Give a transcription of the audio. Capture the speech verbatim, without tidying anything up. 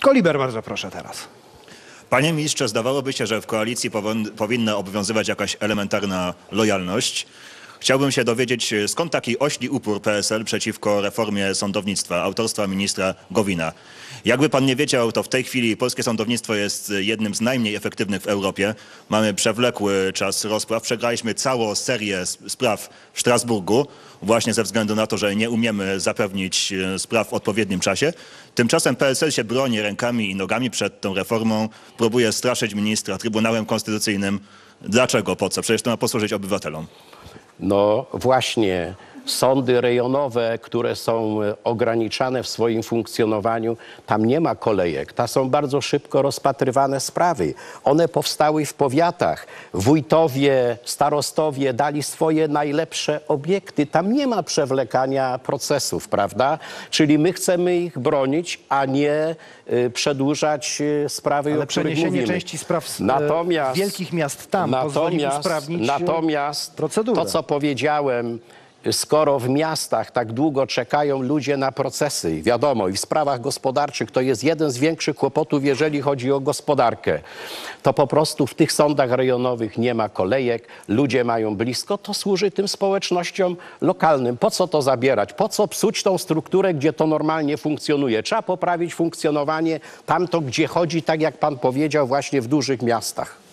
Koliber, bardzo proszę teraz. Panie ministrze, zdawałoby się, że w koalicji powinna obowiązywać jakaś elementarna lojalność. Chciałbym się dowiedzieć, skąd taki ośli upór P S L przeciwko reformie sądownictwa autorstwa ministra Gowina. Jakby pan nie wiedział, to w tej chwili polskie sądownictwo jest jednym z najmniej efektywnych w Europie. Mamy przewlekły czas rozpraw. Przegraliśmy całą serię spraw w Strasburgu właśnie ze względu na to, że nie umiemy zapewnić spraw w odpowiednim czasie. Tymczasem P S L się broni rękami i nogami przed tą reformą, próbuje straszyć ministra Trybunałem Konstytucyjnym. Dlaczego? Po co? Przecież to ma posłużyć obywatelom. No właśnie, sądy rejonowe, które są ograniczane w swoim funkcjonowaniu, tam nie ma kolejek. Tam są bardzo szybko rozpatrywane sprawy. One powstały w powiatach. Wójtowie, starostowie dali swoje najlepsze obiekty. Tam nie ma przewlekania procesów, prawda? Czyli my chcemy ich bronić, a nie y, przedłużać y, sprawy, Ale o których przeniesienie mówimy. części spraw z Natomiast, wielkich miast tam pozwoli usprawnić Natomiast procedurę. to, co powiedziałem, skoro w miastach tak długo czekają ludzie na procesy, wiadomo, i w sprawach gospodarczych to jest jeden z większych kłopotów, jeżeli chodzi o gospodarkę, to po prostu w tych sądach rejonowych nie ma kolejek, ludzie mają blisko, to służy tym społecznościom lokalnym. Po co to zabierać? Po co psuć tą strukturę, gdzie to normalnie funkcjonuje? Trzeba poprawić funkcjonowanie tamto, gdzie chodzi, tak jak pan powiedział, właśnie w dużych miastach.